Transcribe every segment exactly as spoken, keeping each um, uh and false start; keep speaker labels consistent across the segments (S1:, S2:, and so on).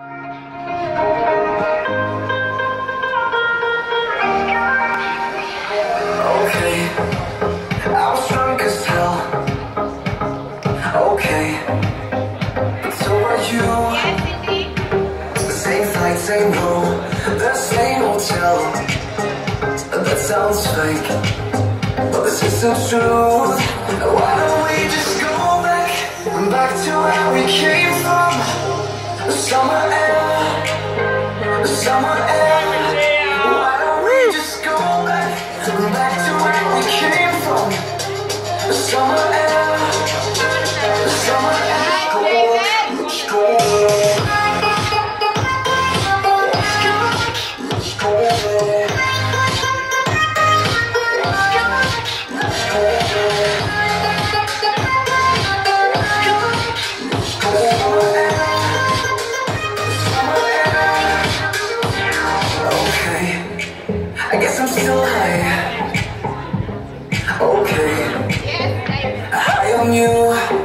S1: Okay, I was drunk as hell. Okay, but so are you. The same flight, same room, the same hotel. That sounds fake, but this is the truth. Why don't we just go back, back to where we came from? The summer air, the summer air. Why don't we just go back, back to where we came from? The summer air, the summer air. Let's go, let's go. I guess I'm still high. Okay, high on you.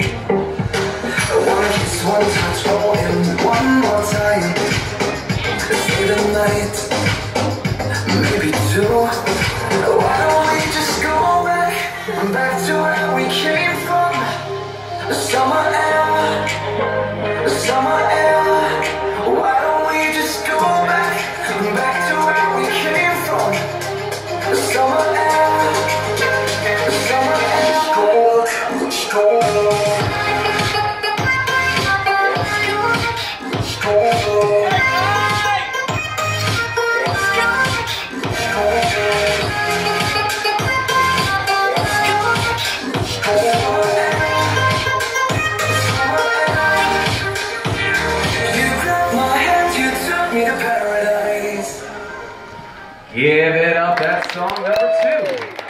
S1: One kiss, one touch, all in one more time. Stay the night, maybe two. Why don't we just go back, back to where we came from? The summer air, the summer air. Why don't we just go back, back to where we came from? The summer air, the summer air. Let's go, let's go. Let's go, let's go. You grabbed my hand, you took me to paradise.
S2: Give it up, that's song number two.